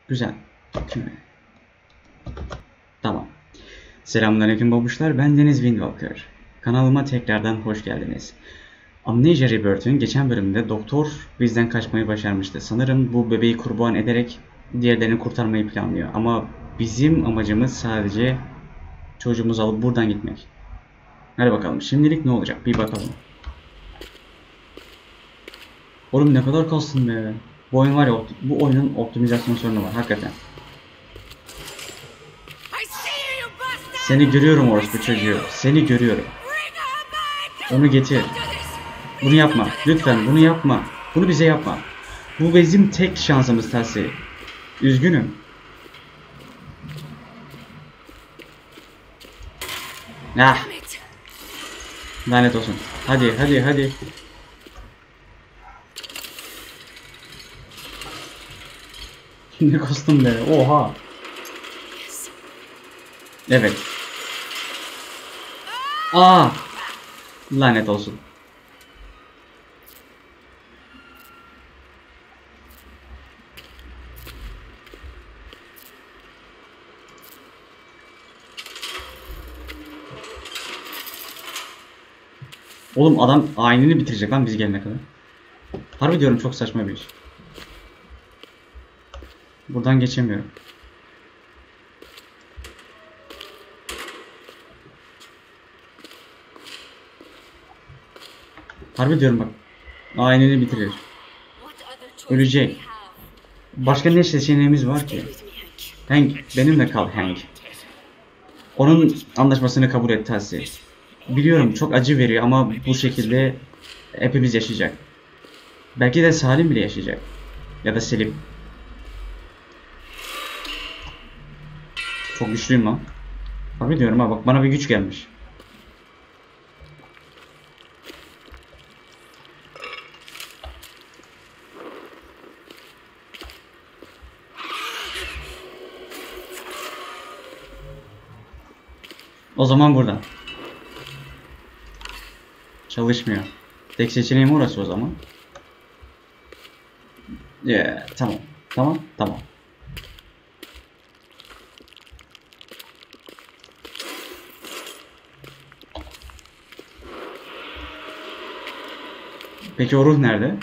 Güzel. Bakayım. Tamam. Selamünaleyküm babuşlar. Ben Deniz Windwalker. Kanalıma tekrardan hoş geldiniz. Amnesia Rebirth'ün geçen bölümünde doktor bizden kaçmayı başarmıştı. Sanırım bu bebeği kurban ederek diğerlerini kurtarmayı planlıyor. Ama bizim amacımız sadece çocuğumuzu alıp buradan gitmek. Hadi bakalım. Şimdilik ne olacak? Bir bakalım. Oğlum ne kadar kastın be. Bu oyun var ya, bu oyunun optimizasyon sorunu var hakikaten. Seni görüyorum orospu çocuğu. Seni görüyorum. Onu getir. Bunu yapma. Lütfen bunu yapma. Bunu bize yapma. Bu bizim tek şansımız Tasi. Üzgünüm. Ah. Lanet olsun. Hadi hadi hadi. Ne kostüm be. Oha. Evet. Aa. Lanet olsun. Oğlum adam ayinini bitirecek lan biz gelene kadar. Harbi diyorum, çok saçma bir iş. Buradan geçemiyorum. Harbi diyorum bak. Ayinini bitirir. Ölecek. Başka ne seçeneğimiz var ki? Hank, benimle kal Hank. Onun anlaşmasını kabul et Tasi. Biliyorum çok acı veriyor ama bu şekilde hepimiz yaşayacak. Belki de Salim bile yaşayacak. Ya da Selim. Çok güçlüyüm lan. Abi diyorum ha, bak bana bir güç gelmiş. O zaman buradan. Çalışmıyor. Tek seçeneğim orası o zaman. Tamam. Tamam. Tamam. Peki o ruh nerede?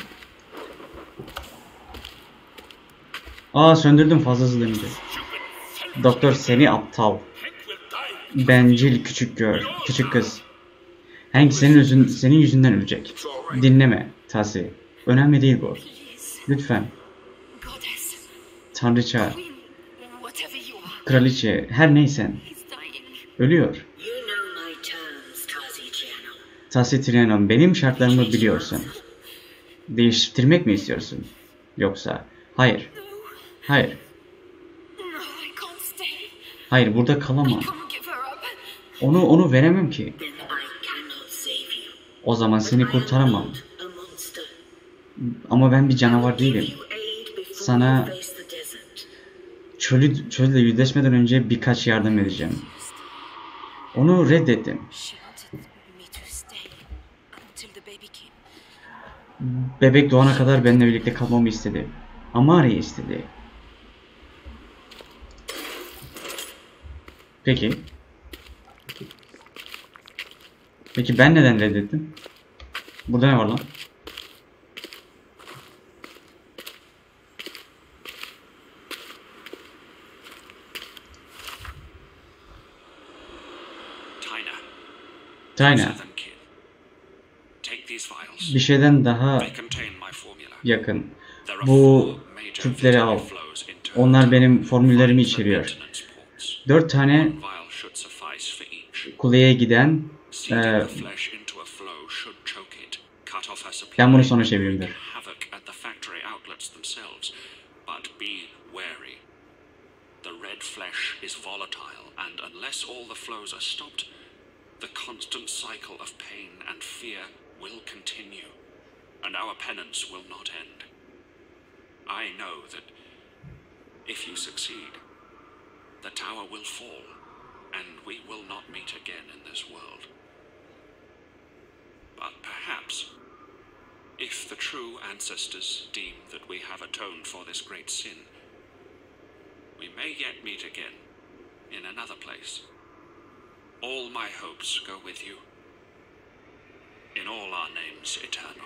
Aa, söndürdüm fazla hızlı denince. Doktor seni aptal. Bencil küçük kız. Hank senin yüzünden ölecek. Dinleme Tasi. Önemli değil bu. Lütfen. Tanrıça, kraliçe, her neysen. Ölüyor. Tasi Trianon, benim şartlarımı biliyorsun. Değiştirmek mi istiyorsun? Yoksa? Hayır. Hayır. Hayır, burada kalamam. Onu veremem ki. O zaman seni kurtaramam. Ama ben bir canavar değilim. Sana çölde yüzleşmeden önce birkaç yardım edeceğim. Onu reddettim. Bebek doğana kadar benimle birlikte kalmamı istedi. Amari istedi. Peki. Peki ben neden reddettim? Burada ne var lan? Tina. Bir şeyden daha yakın. Bu tüpleri al. Onlar benim formüllerimi içeriyor. 4 tane kuleye giden ben bunu sonra çevireyim. The constant cycle of pain and fear will continue, and our penance will not end. I know that if you succeed, the tower will fall, and we will not meet again in this world. But perhaps, if the true ancestors deem that we have atoned for this great sin, we may yet meet again in another place. All my hopes go with you. In all our names eternal.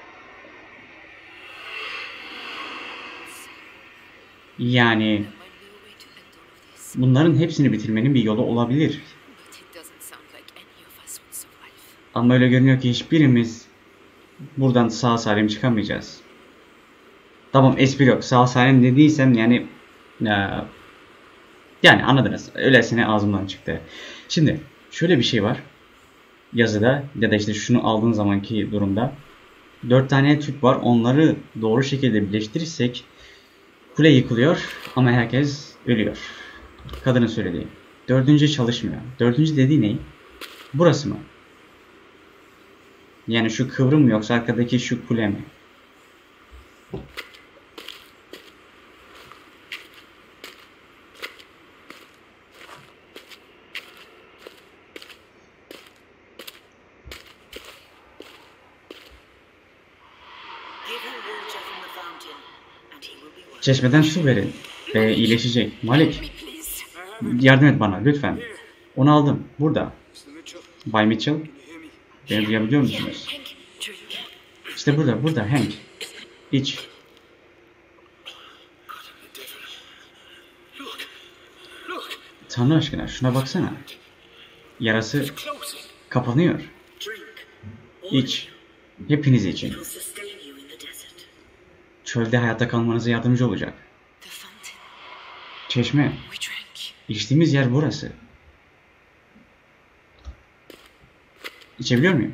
Yani bunların hepsini bitirmenin bir yolu olabilir. Ama öyle görünüyor ki hiçbirimiz buradan sağ salim çıkamayacağız. Tamam, espri yok. Sağ salim dediysem yani anladınız. Öylesine ağzımdan çıktı. Şimdi şöyle bir şey var. Yazıda ya da işte şunu aldığın zamanki durumda 4 tane tüp var. Onları doğru şekilde birleştirirsek kule yıkılıyor ama herkes ölüyor. Kadının söylediği. 4. çalışmıyor. 4. dediği ne? Burası mı? Yani şu kıvrım mı yoksa arkadaki şu kule mi? Çeşmeden su verin ve iyileşecek. Malik, yardım et bana lütfen. Onu aldım. Burada. Bay Mitchell, beni duyabiliyor musunuz? İşte burada Hank. İç. Tanrı aşkına şuna baksana. Yarası kapanıyor. İç. Hepiniz için. Çölde hayatta kalmanıza yardımcı olacak. Çeşme. İçtiğimiz yer burası. İçebiliyor muyum?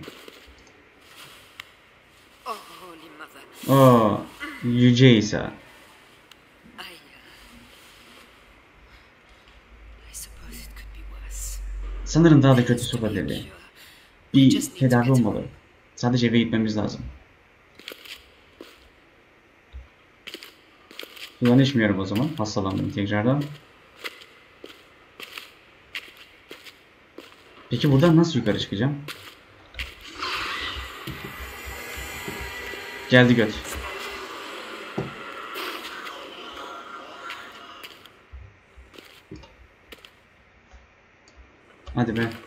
Oh, Yüce İsa. Sanırım daha da kötüsü olabilirdi. Bir tedavi olmalı. Sadece eve gitmemiz lazım. Sudan içmiyorum o zaman. Hastalandım tekrardan. Peki buradan nasıl yukarı çıkacağım? Geldi göt. Hadi be.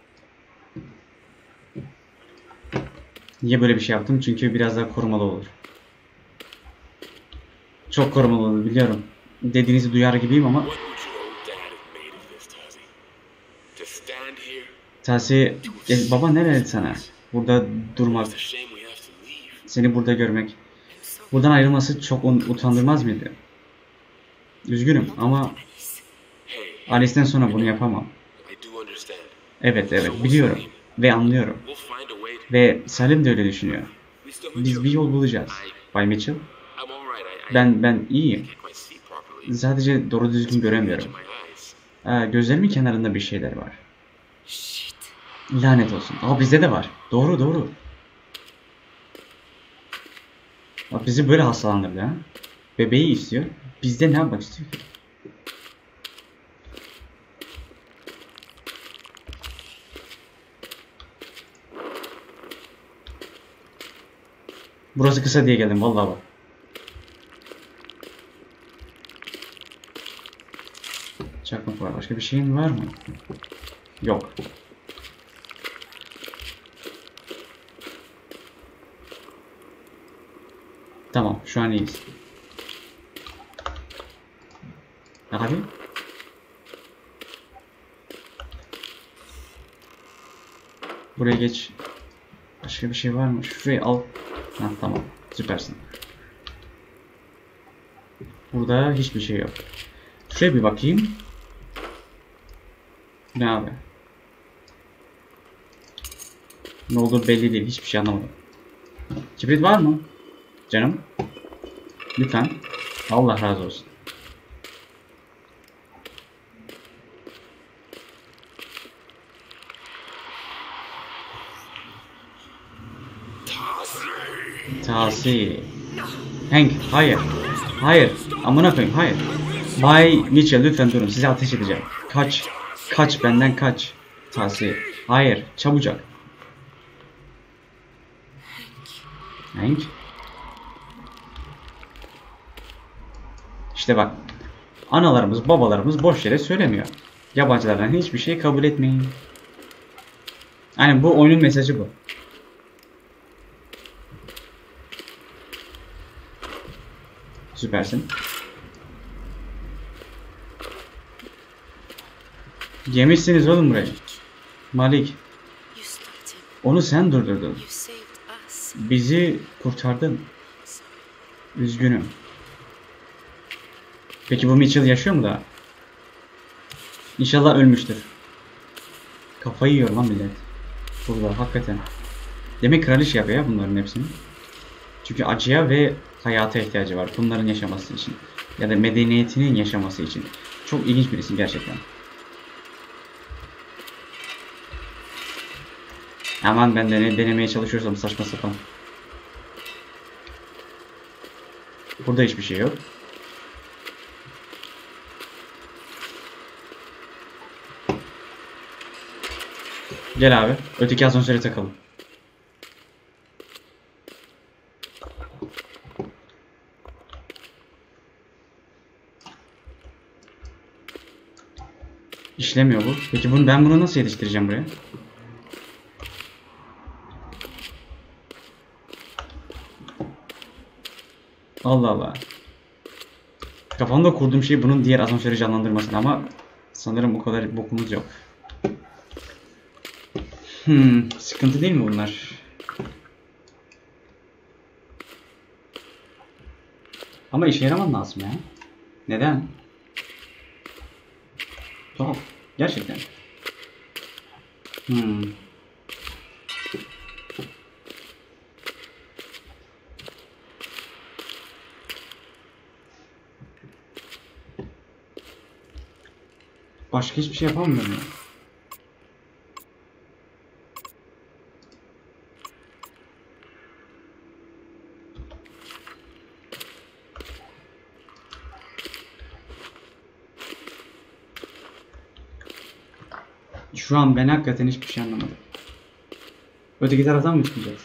Niye böyle bir şey yaptım? Çünkü biraz daha korumalı olur. Çok korumalı olur biliyorum. Dediğinizi duyar gibiyim ama. Tasi, baba ne verdi sana? Burada durmak. Seni burada görmek. Buradan ayrılması çok utandırmaz mıydı? Üzgünüm ama Alice'den sonra bunu yapamam. Evet biliyorum ve anlıyorum. Ve Salim de öyle düşünüyor. Biz bir yol bulacağız. Bay Mitchell. Ben iyiyim. Sadece doğru düzgün göremiyorum. Gözlerimin kenarında bir şeyler var. Lanet olsun. Bizde de var. Doğru. Bizi böyle hastalandırdı ha. Bebeği istiyor. Bizde ne yapmak istiyor ki? Burası kısa diye geldim vallahi bak. Çakmak var. Başka bir şeyin var mı? Yok. Tamam, şu an iyiyiz. Abi. Buraya geç. Başka bir şey var mı? Şurayı al. Tamam. Süpersin. Burada hiçbir şey yok. Şuraya bir bakayım. Ne abi? Ne olduğu belli değil. Hiçbir şey anlamadım. Kibrit var mı? Canım. Lütfen. Allah razı olsun. Tasi. Hank, hayır. Hayır. Amına koyayım, hayır. Bay Mitchell lütfen durun. Size ateş edeceğim. Kaç. Kaç benden kaç. Tasi. Hayır. Çabucak. Hank. İşte bak. Analarımız, babalarımız boş yere söylemiyor. Yabancılardan hiçbir şey kabul etmeyin. Yani bu oyunun mesajı bu. Süpersin. Yemişsiniz oğlum burayı. Malik. Onu sen durdurdun. Bizi kurtardın. Üzgünüm. Peki bu Mitchell yaşıyor mu daha? İnşallah ölmüştür. Kafayı yiyor lan millet. Burada hakikaten. Demek kraliçe yapıyor ya bunların hepsini. Çünkü acıya ve hayata ihtiyacı var. Bunların yaşaması için. Ya da medeniyetinin yaşaması için. Çok ilginç birisi gerçekten. Aman ben de ne denemeye çalışıyorsam saçma sapan. Burada hiçbir şey yok. Gel abi. Öteki asansöre takalım. İşlemiyor bu. Peki ben bunu nasıl yetiştireceğim buraya? Allah Allah. Kafamda kurduğum şey bunun diğer asansörü canlandırmasın ama sanırım o kadar bokumuz yok. Sıkıntı değil mi bunlar? Ama işe yaraman lazım ya. Neden? Tuhaf. Gerçekten. Başka hiçbir şey yapamıyorum ya. Şu an ben hakikaten hiçbir şey anlamadım. Öteki taraftan mı çıkacağız?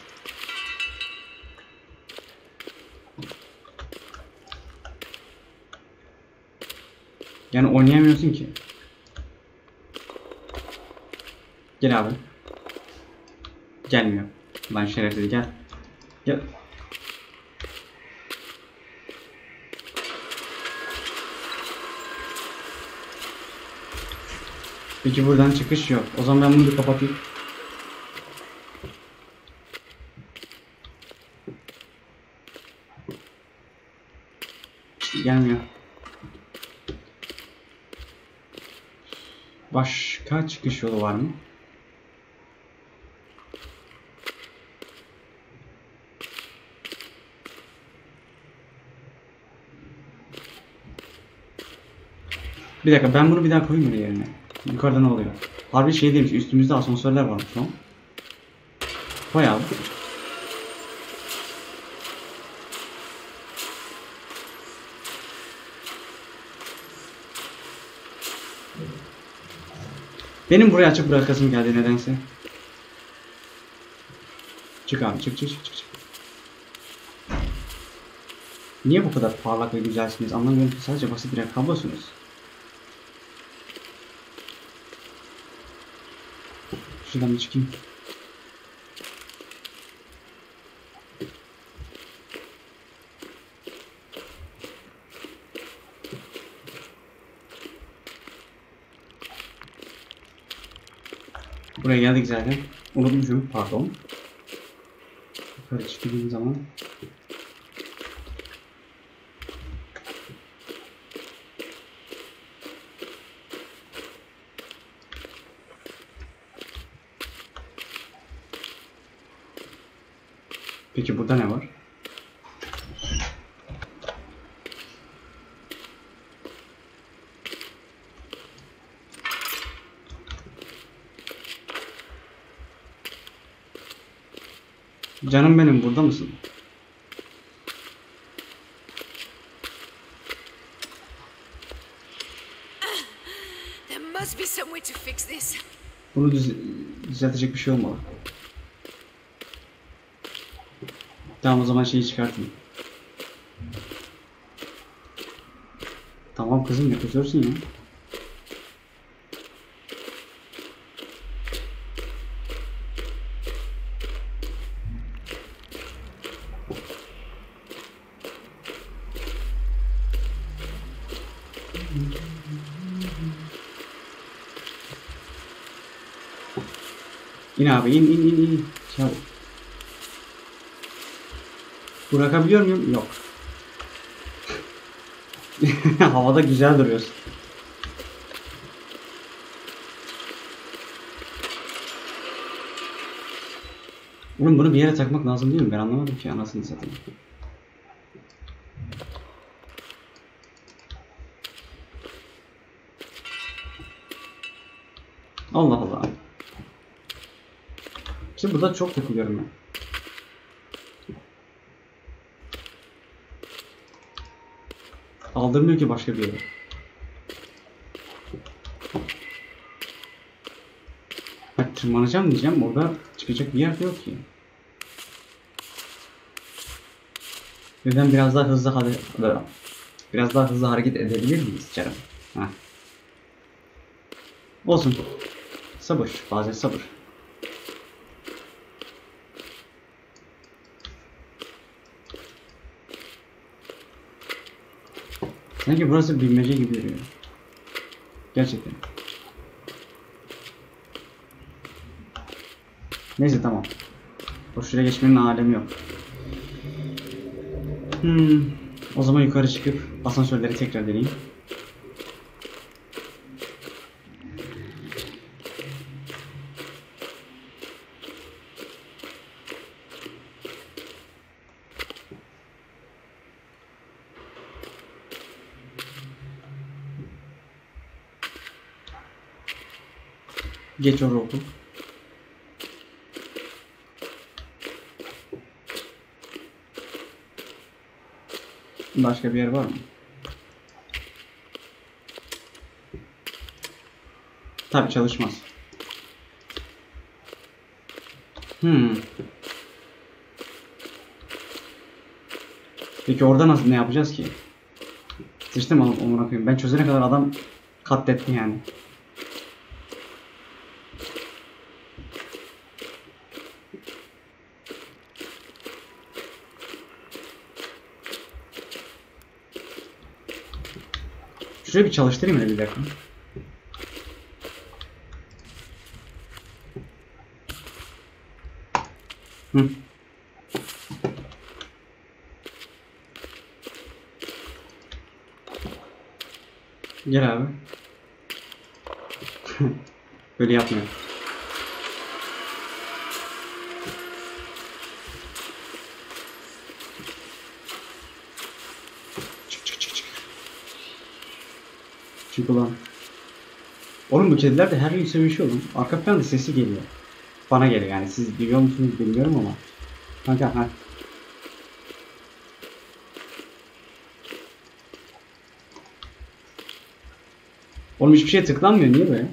Yani oynayamıyorsun ki. Gel abi. Gelmiyor. Lan şerefsiz gel. Gel. Peki buradan çıkış yok. O zaman ben bunu bir kapatayım. İşte gelmiyor. Başka çıkış yolu var mı? Bir dakika ben bunu bir daha koyayım buraya yerine. Yukarıda ne oluyor? Harbi şey demiş üstümüzde asansörler varmış şu an. Koy abi. Benim burayı açık bırakasım geldi nedense. Çık abi çık. Niye bu kadar parlak ve güzelsiniz anlamıyorum ki sadece basit birer kablosunuz. Şuradan bir çıkayım. Buraya geldik zaten. Unutmuşum pardon. Yukarı çıktığım zaman. Peki burada ne var? Canım benim burada mısın? There must be some way to fix this. Bunu düzeltecek bir şey olmalı. Tamam o zaman şeyi çıkartayım. Tamam kızım, yapıyorsun ya. İn abi, in. Çabuk. Bırakabiliyor muyum? Yok. Havada güzel duruyorsun. Oğlum bunu bir yere takmak lazım değil mi? Ben anlamadım ki, anasını satayım. Allah Allah. Şimdi burada çok takılıyorum ben. Aldırmıyor ki başka bir yere. Bak tırmanacağım diyeceğim, orada çıkacak bir yer yok ki. Neden biraz daha hızlı hareket edebilir miyiz canım? Heh. Olsun. Sabır, bazen sabır. Sanki burası bilmece gibi duruyor. Gerçekten. Neyse tamam. Boşuna geçmenin alemi yok. O zaman yukarı çıkıp asansörleri tekrar deneyeyim. Geç oraya oku. Başka bir yer var mı? Tabii çalışmaz. Peki orada nasıl, ne yapacağız ki? Sıçtım amına koyayım. Ben çözene kadar adam katletti yani. Şuraya bir çalıştırayım öyle bir dakika. Gel abi. Böyle yapmıyor. Çık ulan. Oğlum bu kediler de her gün sevişiyor oğlum. Arka planda sesi geliyor. Bana geliyor yani. Siz duyuyor musunuz bilmiyorum ama. Kanka ha. Oğlum hiçbir şey tıklanmıyor. Niye böyle?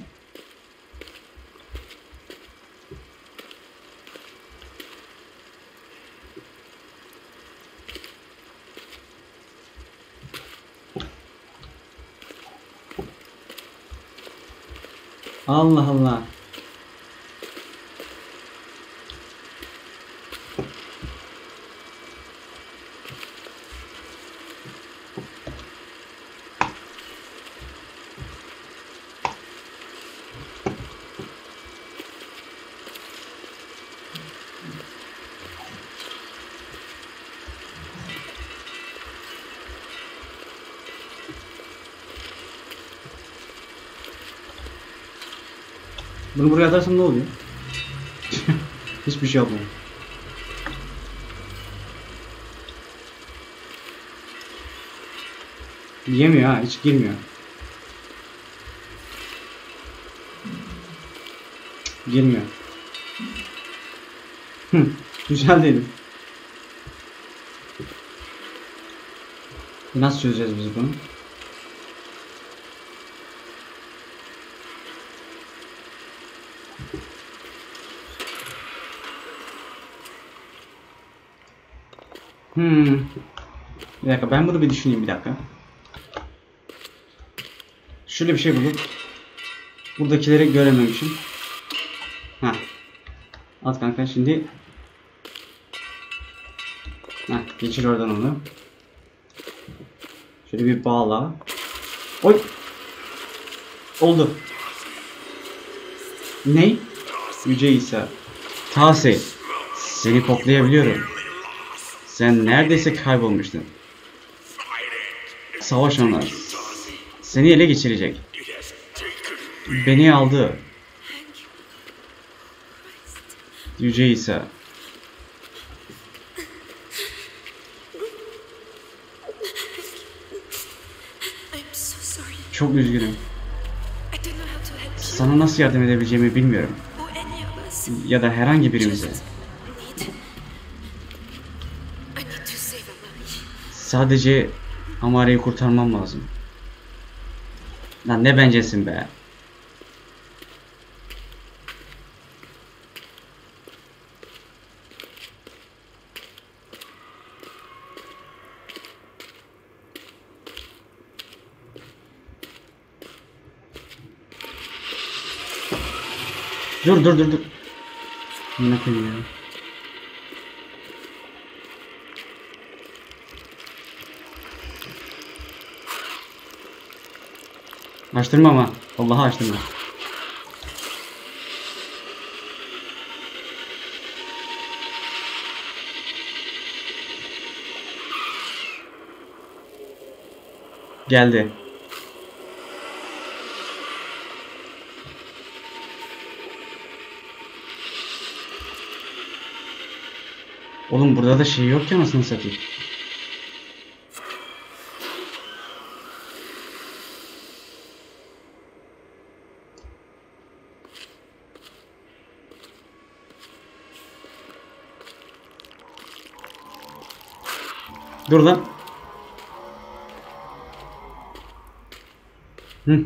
Allah Allah. Bunu buraya atarsam ne oluyor? Hiçbir şey olmuyor. Yemiyor ha, hiç girmiyor. Girmiyor. Güzel dedim. Nasıl çözeceğiz biz bunu? Bir dakika, ben bunu bir düşüneyim bir dakika. Şöyle bir şey bulup buradakileri görememişim. Ha. At kanka şimdi. Ha, geçir oradan onu. Şöyle bir bağla. Oy. Oldu. Ne? Yüce İsa. Tasi. Seni koklayabiliyorum. Sen neredeyse kaybolmuştun. Savaş onlar. Seni ele geçirecek. Beni aldı. Yüce İsa. Çok üzgünüm. Sana nasıl yardım edebileceğimi bilmiyorum. Ya da herhangi birimize. Sadece Amare'yi kurtarmam lazım. Lan ne bencesin be. Dur. Ne koyayım ya. Açtırma ama. Allah'a açtırma. Geldi. Oğlum burada da şey yok ki anasını satayım. Dur lan. Hı.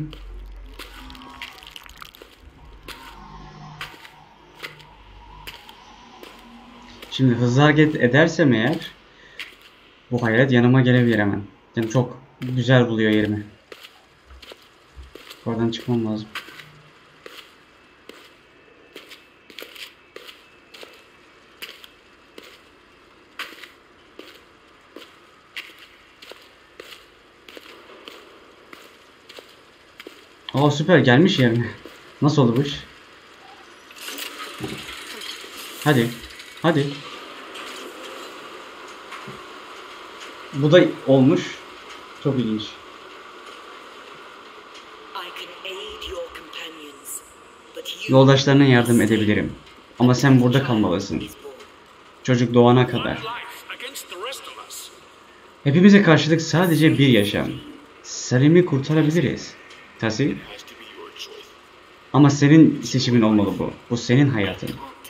Şimdi hızlı hareket edersem eğer bu hayalet yanıma gelebilir hemen. Yani çok güzel buluyor yerimi. Oradan çıkmam lazım. Aa süper gelmiş yerine. Nasıl oldu bu iş? Hadi. Bu da olmuş. Çok ilginç. Yoldaşlarına yardım edebilirim. Ama sen burada kalmalısın. Çocuk doğana kadar. Hepimize karşılık sadece bir yaşam. Salim'i kurtarabiliriz. Tasi. Ama senin seçimin olmalı bu. Bu senin hayatın.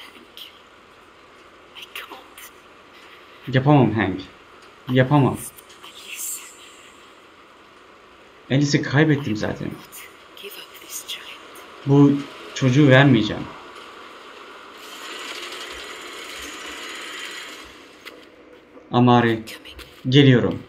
Yapamam Hank. Yapamam. Alice'i kaybettim zaten. Bu çocuğu vermeyeceğim. Amare, geliyorum.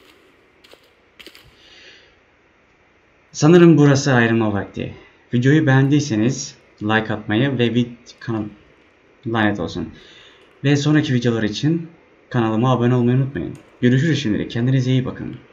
Sanırım burası ayrılma vakti. Videoyu beğendiyseniz like atmayı ve lanet olsun. Ve sonraki videolar için kanalıma abone olmayı unutmayın. Görüşürüz şimdilik. Kendinize iyi bakın.